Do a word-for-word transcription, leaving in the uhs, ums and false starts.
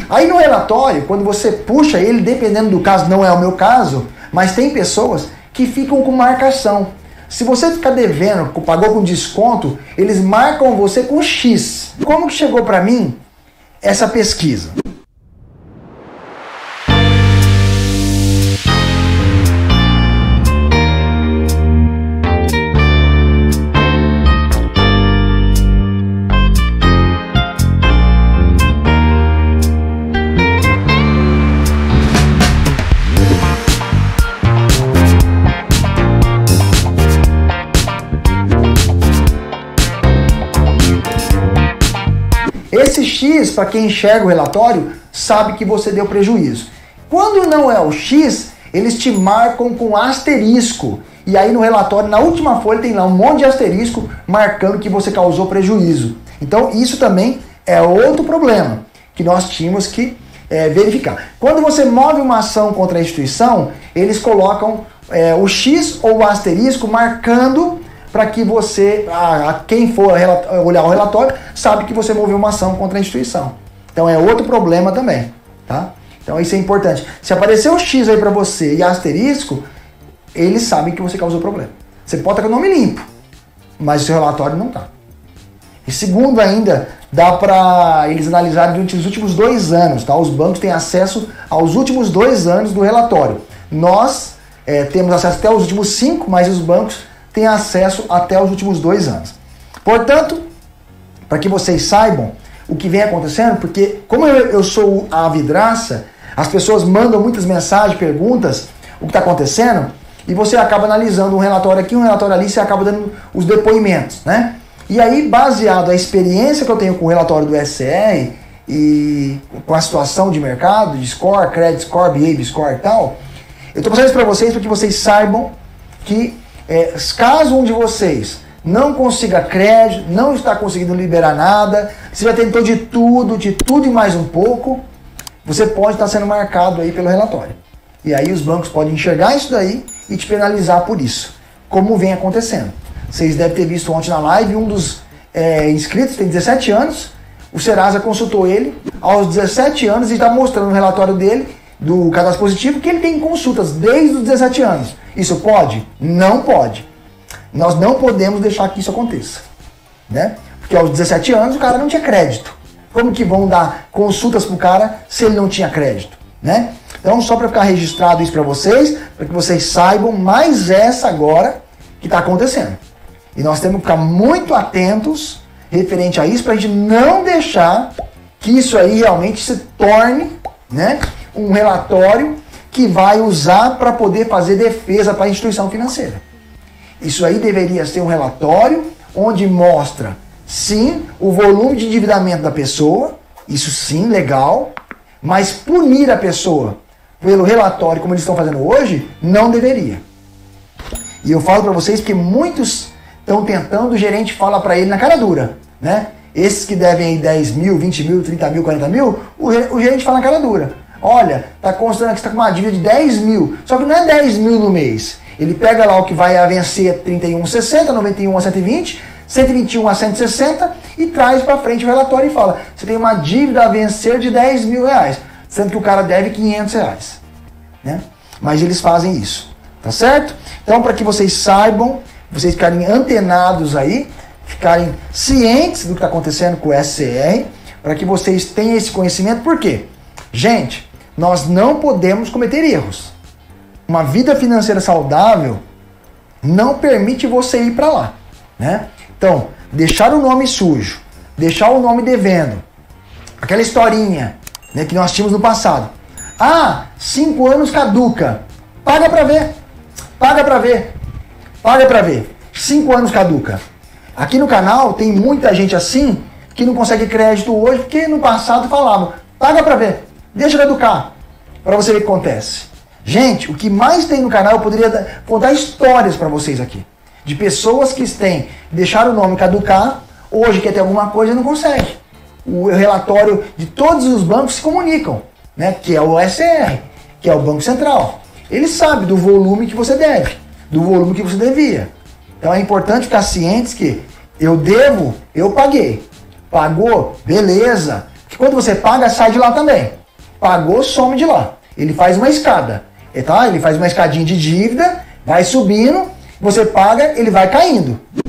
Aí no relatório, quando você puxa ele, dependendo do caso, não é o meu caso, mas tem pessoas que ficam com marcação. Se você ficar devendo, pagou com desconto, eles marcam você com X. Como que chegou para mim essa pesquisa? Esse X, para quem enxerga o relatório, sabe que você deu prejuízo. Quando não é o X, eles te marcam com asterisco. E aí no relatório, na última folha, tem lá um monte de asterisco marcando que você causou prejuízo. Então isso também é outro problema que nós tínhamos que é, verificar. Quando você move uma ação contra a instituição, eles colocam é, o X ou o asterisco marcando para que você, a, a quem for olhar o relatório, sabe que você moveu uma ação contra a instituição. Então é outro problema também, tá? Então isso é importante. Se aparecer o X aí para você e asterisco, eles sabem que você causou problema. Você pode estar com o nome limpo, mas o seu relatório não tá. E segundo ainda, dá para eles analisarem durante os últimos dois anos, tá? Os bancos têm acesso aos últimos dois anos do relatório. Nós é, temos acesso até os últimos cinco, mas os bancos tem acesso até os últimos dois anos. Portanto, para que vocês saibam o que vem acontecendo, porque como eu, eu sou a vidraça, as pessoas mandam muitas mensagens, perguntas, o que está acontecendo, e você acaba analisando um relatório aqui, um relatório ali, você acaba dando os depoimentos, né? E aí, baseado na experiência que eu tenho com o relatório do S C R e com a situação de mercado, de score, credit score, behavior score e tal, eu estou passando isso para vocês para que vocês saibam que É, caso um de vocês não consiga crédito, não está conseguindo liberar nada, você já tentou de tudo, de tudo e mais um pouco, você pode estar sendo marcado aí pelo relatório. E aí os bancos podem enxergar isso daí e te penalizar por isso, como vem acontecendo. Vocês devem ter visto ontem na live, um dos é, inscritos tem dezessete anos, o Serasa consultou ele aos dezessete anos e está mostrando no relatório dele, do cadastro positivo, que ele tem consultas desde os dezessete anos. Isso pode? Não pode. Nós não podemos deixar que isso aconteça, né? Porque aos dezessete anos o cara não tinha crédito. Como que vão dar consultas pro cara se ele não tinha crédito, né? Então, só para ficar registrado isso para vocês, para que vocês saibam mais essa agora que está acontecendo. E nós temos que ficar muito atentos referente a isso, para a gente não deixar que isso aí realmente se torne, né, um relatório que vai usar para poder fazer defesa para a instituição financeira. Isso aí deveria ser um relatório onde mostra, sim, o volume de endividamento da pessoa, isso sim, legal, mas punir a pessoa pelo relatório, como eles estão fazendo hoje, não deveria. E eu falo para vocês porque muitos estão tentando, o gerente fala para ele na cara dura, né? Esses que devem aí dez mil, vinte mil, trinta mil, quarenta mil, o gerente fala na cara dura. Olha, tá considerando que você está com uma dívida de dez mil, só que não é dez mil no mês. Ele pega lá o que vai a vencer trinta e um a sessenta, noventa e um a cento e vinte, cento e vinte e um a cento e sessenta e traz para frente o relatório e fala, você tem uma dívida a vencer de dez mil reais, sendo que o cara deve quinhentos reais. Né? Mas eles fazem isso, tá certo? Então, para que vocês saibam, vocês ficarem antenados aí, ficarem cientes do que está acontecendo com o S C R, para que vocês tenham esse conhecimento. Por quê? Gente, nós não podemos cometer erros. Uma vida financeira saudável não permite você ir para lá, né? Então, deixar o nome sujo, deixar o nome devendo, aquela historinha, né, que nós tínhamos no passado. Ah, cinco anos caduca. Paga para ver. Paga para ver. Paga para ver. Cinco anos caduca. Aqui no canal tem muita gente assim que não consegue crédito hoje porque no passado falavam, paga para ver. Deixa caducar, para você ver o que acontece. Gente, o que mais tem no canal, eu poderia contar histórias para vocês aqui. De pessoas que têm, deixaram o nome caducar, hoje quer ter alguma coisa e não consegue. O relatório de todos os bancos se comunicam, né? Que é o S C R, que é o Banco Central. Ele sabe do volume que você deve, do volume que você devia. Então é importante ficar cientes que eu devo, eu paguei. Pagou, beleza. Porque quando você paga, sai de lá também. pagou, some de lá. Ele faz uma escada, tá? Ele faz uma escadinha de dívida, vai subindo, você paga, ele vai caindo.